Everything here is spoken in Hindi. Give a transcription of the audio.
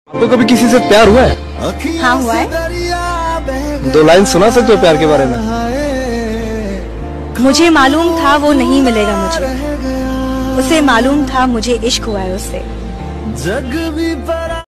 तो कभी किसी से प्यार हुआ है? हाँ हुआ है। 2 लाइन सुना सकते हो प्यार के बारे में? मुझे मालूम था वो नहीं मिलेगा मुझे, उसे मालूम था मुझे इश्क हुआ है उससे। जग भी